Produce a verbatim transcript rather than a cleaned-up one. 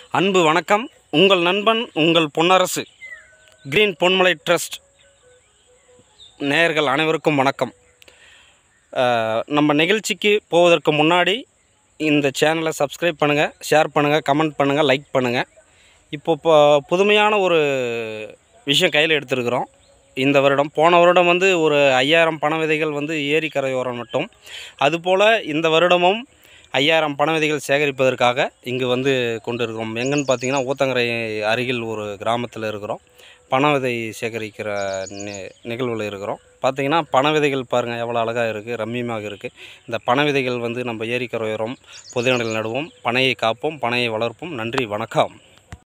அன்பு வணக்கம். உங்கள் நண்பன் உங்கள் பொன்னரசு கிரீன் பொன்மலை ட்ரஸ்ட் நேயர்கள் அனைவருக்கும் வணக்கம். நம்ம நிகழ்ச்சிக்கு போவதற்கு முன்னாடி இந்த சேனலை சப்ஸ்கிரைப் பண்ணுங்கள், ஷேர் பண்ணுங்கள், கமெண்ட் பண்ணுங்கள், லைக் பண்ணுங்கள். இப்போ இப்போ புதுமையான ஒரு விஷயம் கையில் எடுத்துருக்குறோம். இந்த வருடம் போன வருடம் வந்து ஒரு ஐயாயிரம் பண விதைகள் வந்து ஏரி கரையோரம் மட்டும், அதுபோல் இந்த வருடமும் ஐயாயிரம் பண விதைகள் சேகரிப்பதற்காக இங்கு வந்து கொண்டு இருக்கிறோம். எங்கன்னு பார்த்தீங்கன்னா ஊத்தங்கரை அருகில் ஒரு கிராமத்தில் இருக்கிறோம். பண விதை சேகரிக்கிற நி நிகழ்வில் இருக்கிறோம். பார்த்திங்கன்னா பண விதைகள் பாருங்கள் எவ்வளோ அழகாக இருக்குது, ரம்மியமாக இருக்குது. இந்த பண விதைகள் வந்து நம்ம ஏரி கரையோரம் பொதுநடையில் நடுவோம். பனையை காப்போம், பனையை வளர்ப்போம். நன்றி, வணக்கம்.